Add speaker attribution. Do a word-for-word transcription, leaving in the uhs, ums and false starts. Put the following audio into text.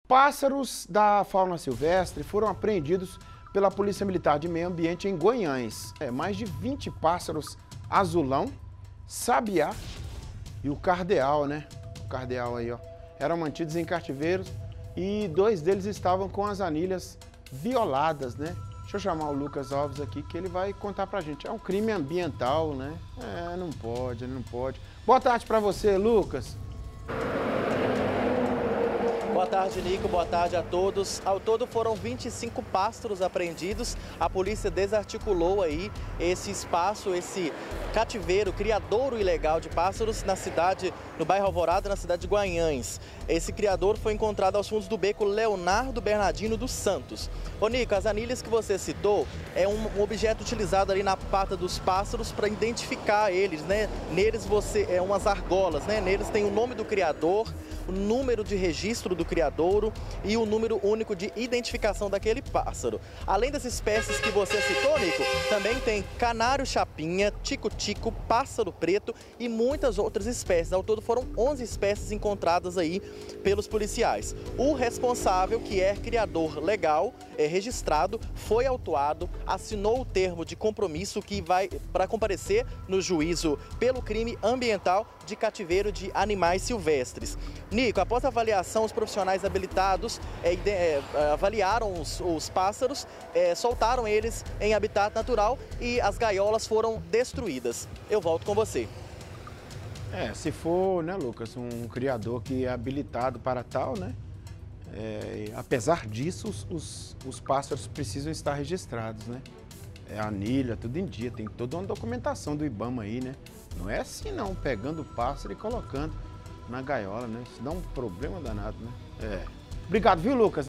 Speaker 1: Pássaros da fauna silvestre foram apreendidos pela Polícia Militar de Meio Ambiente em Guanhães. É, mais de vinte pássaros azulão, sabiá e o cardeal, né? O cardeal aí, ó. Eram mantidos em cativeiros e dois deles estavam com as anilhas violadas, né? Deixa eu chamar o Lucas Alves aqui que ele vai contar pra gente. É um crime ambiental, né? É, não pode, não pode. Boa tarde pra você, Lucas.
Speaker 2: Boa tarde, Nico. Boa tarde a todos. Ao todo foram vinte e cinco pássaros apreendidos. A polícia desarticulou aí esse espaço, esse cativeiro, criadouro ilegal de pássaros na cidade, no bairro Alvorada, na cidade de Guanhães. Esse criador foi encontrado aos fundos do beco Leonardo Bernardino dos Santos. Ô, Nico, as anilhas que você citou é um objeto utilizado ali na pata dos pássaros para identificar eles, né? Neles você é umas argolas, né? Neles tem o nome do criador, o número de registro do criadouro e o número único de identificação daquele pássaro. Além das espécies que você citou, Nico, também tem canário chapinha, tico-tico, pássaro preto e muitas outras espécies. Ao todo foram onze espécies encontradas aí pelos policiais. O responsável, que é criador legal, é registrado, foi autuado, assinou o termo de compromisso que vai para comparecer no juízo pelo crime ambiental de cativeiro de animais silvestres. Nico, após a avaliação, os profissionais habilitados é, é, avaliaram os, os pássaros, é, soltaram eles em habitat natural e as gaiolas foram destruídas. Eu volto com você.
Speaker 1: É, se for, né, Lucas, um criador que é habilitado para tal, né? É, apesar disso, os, os, os pássaros precisam estar registrados, né? É anilha, tudo em dia, tem toda uma documentação do IBAMA aí, né? Não é assim não, pegando o pássaro e colocando na gaiola, né? Isso dá um problema danado, né? É. Obrigado, viu, Lucas?